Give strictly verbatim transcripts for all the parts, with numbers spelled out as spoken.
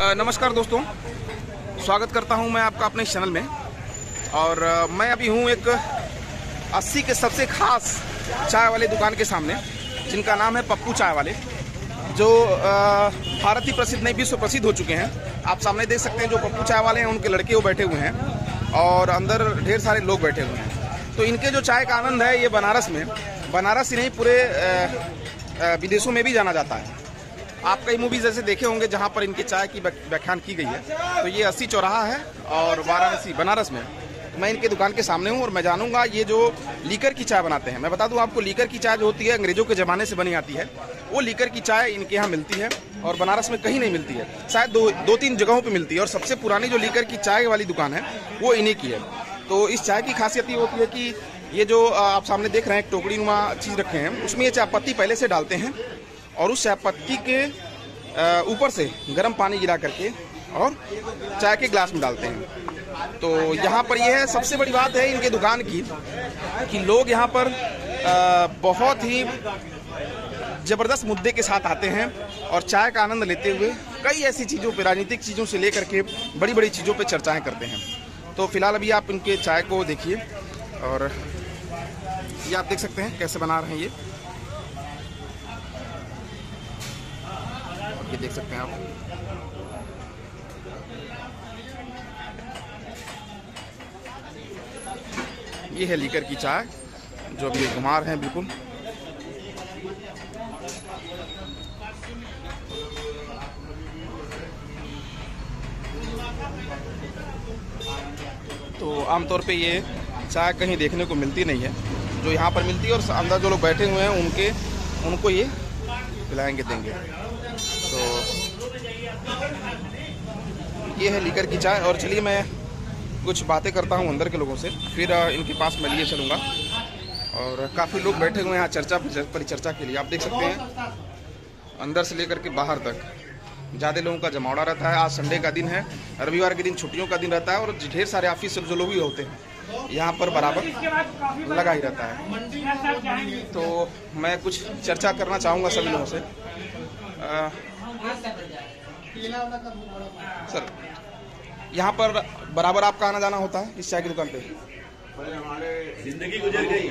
नमस्कार दोस्तों, स्वागत करता हूं मैं आपका अपने चैनल में। और मैं अभी हूं एक अस्सी के सबसे खास चाय वाले दुकान के सामने, जिनका नाम है पप्पू चाय वाले, जो भारत ही प्रसिद्ध नहीं विश्व प्रसिद्ध हो चुके हैं। आप सामने देख सकते हैं जो पप्पू चाय वाले हैं, उनके लड़के वो बैठे हुए हैं और अंदर ढेर सारे लोग बैठे हुए हैं। तो इनके जो चाय का आनंद है, ये बनारस में, बनारस ही नहीं पूरे विदेशों में भी जाना जाता है। आप कई मूवीज ऐसे देखे होंगे जहां पर इनके चाय की व्याख्यान की गई है। तो ये अस्सी चौराहा है और वाराणसी बनारस में। मैं इनके दुकान के सामने हूं और मैं जानूंगा ये जो लीकर की चाय बनाते हैं। मैं बता दूं आपको, लीकर की चाय जो होती है अंग्रेजों के ज़माने से बनी आती है, वो लीकर की चाय इनके यहाँ मिलती है और बनारस में कहीं नहीं मिलती है। शायद दो दो तीन जगहों पर मिलती है और सबसे पुरानी जो लीकर की चाय वाली दुकान है वो इन्हीं की है। तो इस चाय की खासियत ये होती है कि ये जो आप सामने देख रहे हैं, एक टोकरी नुमा चीज़ रखे हैं, उसमें ये चाय पत्ती पहले से डालते हैं और उस चाय पत्ती के ऊपर से गर्म पानी गिरा करके और चाय के ग्लास में डालते हैं। तो यहाँ पर यह है सबसे बड़ी बात है इनके दुकान की कि लोग यहाँ पर बहुत ही ज़बरदस्त मुद्दे के साथ आते हैं और चाय का आनंद लेते हुए कई ऐसी चीज़ों पे, राजनीतिक चीज़ों से लेकर के बड़ी बड़ी चीज़ों पे चर्चाएं करते हैं। तो फिलहाल अभी आप इनके चाय को देखिए और ये आप देख सकते हैं कैसे बना रहे हैं। ये ये देख सकते हैं आप। ये है लीकर की चाय जो अभी घुमा रहे हैं बिल्कुल। तो आमतौर पे ये चाय कहीं देखने को मिलती नहीं है, जो यहाँ पर मिलती है। और अंदर जो लोग बैठे हुए हैं उनके उनको ये पिलाएंगे, देंगे। तो ये है लीकर की चाय। और चलिए मैं कुछ बातें करता हूँ अंदर के लोगों से, फिर इनके पास मैं लिए चलूँगा। और काफ़ी लोग बैठे हुए हैं यहाँ चर्चा परिचर्चा के लिए। आप देख सकते हैं अंदर से लेकर के बाहर तक ज़्यादा लोगों का जमावड़ा रहता है। आज संडे का दिन है, रविवार के दिन छुट्टियों का दिन रहता है और ढेर सारे ऑफिस जो लोग भी होते हैं यहाँ पर बराबर लगा ही रहता है। तो मैं कुछ चर्चा करना चाहूँगा सभी लोगों से। आ, सर, यहाँ पर बराबर आपका आना जाना होता है इस चाय की दुकान पे? जिंदगी गुजर गई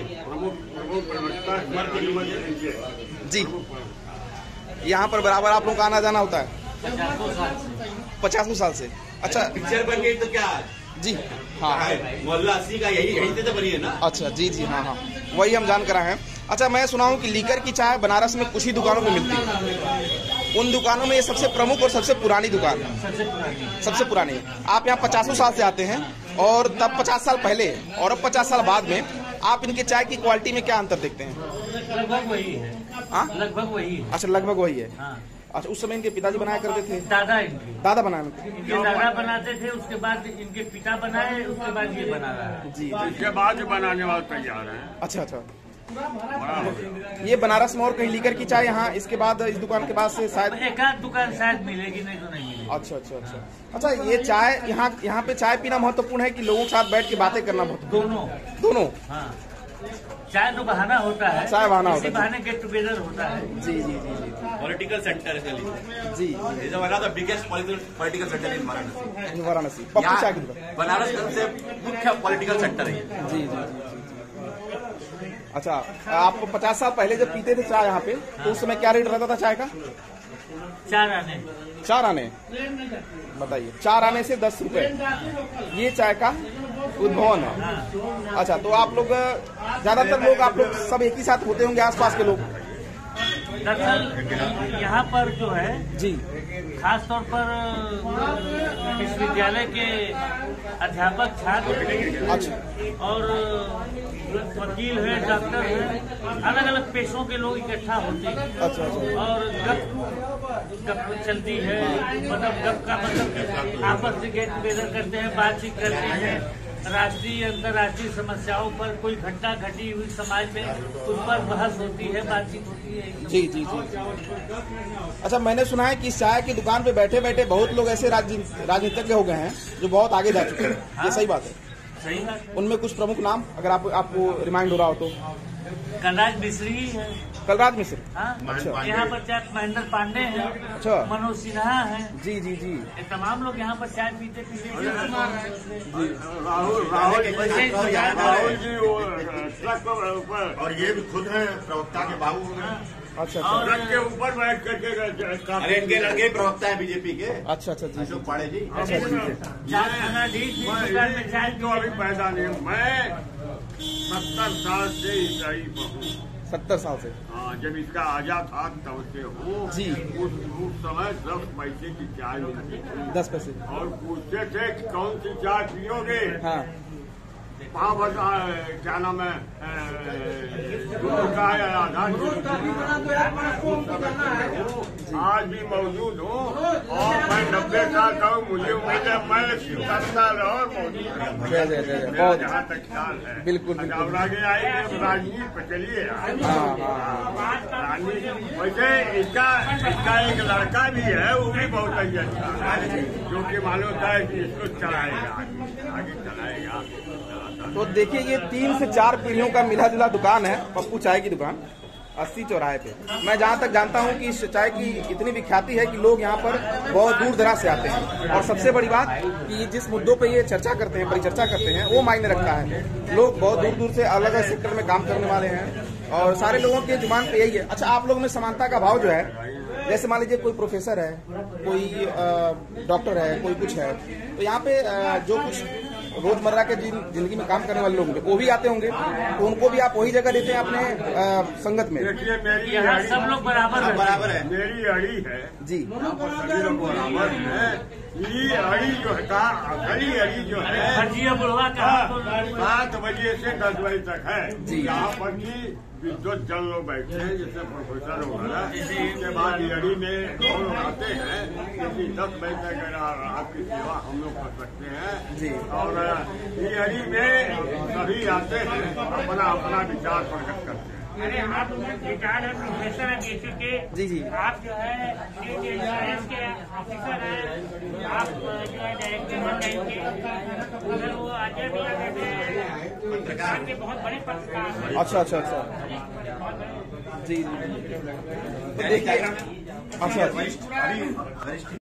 जी। यहाँ पर बराबर आप लोग का आना जाना होता है? पचासों साल से। अच्छा, पिक्चर बन गई तो क्या? जी हाँ, मोहल्ला अस्सी का यही यहीं से तो बनी है ना। अच्छा जी जी हाँ हाँ, वही हम जान कर आए हैं। अच्छा, मैं सुना हूँ कि लीकर की चाय बनारस में कुछ ही दुकानों में मिलती है। उन दुकानों में ये सबसे प्रमुख और सबसे पुरानी दुकान है। सबसे पुरानी सबसे पुरानी आप यहाँ पचासों साल से आते हैं और तब पचास साल पहले और अब पचास साल बाद में आप इनके चाय की क्वालिटी में क्या अंतर देखते हैं? लगभग वही है। हाँ, लगभग वही है। अच्छा, लगभग वही है। हाँ। अच्छा, उस समय इनके पिताजी बनाया करते थे? दादा इनके दादा बनाए इनके दादा बनाते थे, उसके बाद इनके पिता बनाए, उसके बाद ये बना रहा है। जी, इसके बाद बनाने वाले तैयार है। अच्छा अच्छा। ये बनारस में और कहीं लीकर की चाय यहाँ इसके बाद इस दुकान के बाद से शायद एक आध दुकान शायद मिलेगी, नहीं तो नहीं मिलेगी। अच्छा अच्छा अच्छा अच्छा। ये चाय यहाँ यहाँ पे चाय पीना महत्वपूर्ण है कि लोगों के साथ बैठ के बातें करना महत्वपूर्ण? दोनों दोनों। हाँ, चाय तो बहाना होता है, चाय बहाना होता है, बहाने गेट टुगेदर होता है। जी जी जी जी। पॉलिटिकल सेंटर है जी, is one of the biggest political centre in Varanasi. Varanasi Pappu चाय की दुकान बनारस सबसे मुख्य पॉलिटिकल सेंटर है। जी जी जी। अच्छा, आप पचास साल पहले जब पीते थे चाय यहाँ पे, तो उस समय क्या रेट रहता था चाय का? चार आने चार आने बताइए, चार आने से दस रुपए ये चाय का उद्भवन है। अच्छा, तो आप लोग ज्यादातर लोग आप लोग सब एक ही साथ होते होंगे, आसपास के लोग? दरअसल यहाँ पर जो है जी, खास तौर पर विश्वविद्यालय के अध्यापक, छात्र अच्छा, और वकील है, डॉक्टर है, अलग अलग पेशों के लोग इकट्ठा होते हैं। अच्छा अच्छा। और गप गप चलती है, मतलब गप का मतलब आपस में गेट टुगेदर करते हैं, बातचीत करते हैं, राष्ट्रीय अंतर्राष्ट्रीय समस्याओं पर, कोई घटना घटी हुई समाज में उस पर बहस होती है, बातचीत होती है। जी जी जी। अच्छा, मैंने सुना है कि इस चाय की दुकान पे बैठे बैठे बहुत लोग ऐसे राजनीतिज्ञ हो गए हैं जो बहुत आगे जा चुके हैं। ये सही बात है? सही बात। उनमें कुछ प्रमुख नाम अगर आप आपको रिमाइंड हो रहा हो तो? कलराज मिश्री ही है। कलराज मिश्र। हाँ, अच्छा। यहाँ पर चाय महेंद्र पांडे हैं, अच्छा। मनोज सिन्हा है, जी जी जी ये तमाम लोग यहाँ पर चाय पीते पीते जी। राहुल राहुल राहुल जी वो ट्रक पर ऊपर, और ये भी खुद है प्रवक्ता के बाबू हैं। अच्छा और अच्छा ट्रक के ऊपर बैठ करके, अरे इनके लड़के प्रवक्ता है बीजेपी के, अच्छा अच्छा जी अशोक पाड़े जी। चाय खाना ढीठ की दुकान में चाय तो अभी पैदा नहीं हूँ मैं, सत्तर साल से ईसाई हूँ। सत्तर साल से। हाँ, जब इसका आजाद था तब से हूँ जी। उस उस समय दस पैसे की चाय मिलती थी, दस पैसे। और पूछते थे कि कौन सी चाय पियोगे। हाँ वहाँ पर क्या नाम है, दूध का है, आधा आज भी मौजूद हूँ, और मैं नब्बे साल का हूँ, मुझे उम्मीद है मैं सत्तर और मौजूद हूँ। जय जय जय जय, बहुत जहाँ तक ख्याल है। बिल्कुल बिल्कुल। और आगे आएंगे राजनीति पर, चलिए। हाँ हाँ राजनीति वैसे इसका इसका एक लड़का भी है, वो भी बहुत ही अच्छा है, जो कि मालूम था कि इसको चलाएगा, आगे चलाएगा। तो देखिए ये तीन से चार पीढ़ियों का मिला जुला दुकान है पप्पू चाय की दुकान, अस्सी चौराहे पे। मैं जहाँ तक जानता हूँ कि इस चाय की इतनी विख्याति है कि लोग यहाँ पर बहुत दूर दराज से आते हैं, और सबसे बड़ी बात कि जिस मुद्दों पे ये चर्चा करते हैं, परिचर्चा करते हैं, वो मायने रखता है। लोग बहुत दूर दूर से अलग अलग सेक्टर में काम करने वाले हैं, और सारे लोगों के जुबान पे यही है। अच्छा, आप लोगों में समानता का भाव जो है, जैसे मान लीजिए कोई प्रोफेसर है, कोई डॉक्टर है, कोई कुछ है, तो यहाँ पे जो कुछ रोजमर्रा के जिंदगी में काम करने वाले लोग होंगे वो भी आते होंगे, तो उनको भी आप वही जगह देते हैं अपने आ, संगत में। देखिए मेरी यहाँ सब लोग बराबर है। बराबर है, मेरी अड़ी है जी, यहाँ पर सभी लोग बराबर है। ये अड़ी जो है, असली अड़ी जो है, भजिया बुढ़वा का सात बजे से दस बजे तक है। जी। यहाँ पर की विद्युत जन लोग बैठते हैं, जैसे प्रोफेसर वगैरह, इसके बाद अड़ी में लोग आते हैं, क्योंकि दस बजे तक आपकी सेवा हम लोग कर सकते हैं जी। और ये अड़ी में सभी आते हैं, अपना अपना विचार प्रकट करते हैं। अरे आप रिटायर्ड है, प्रोफेसर है बीएससी के। जी जी। आप जो है इंश्योरेंस के ऑफिसर है, आप जो है डायरेक्टर बन जाएंगे, अगर वो अजय भैया कहते हैं पत्रकार के बहुत बड़े पत्रकार हैं। अच्छा अच्छा अच्छा जी जी। तो देखिए अच्छा।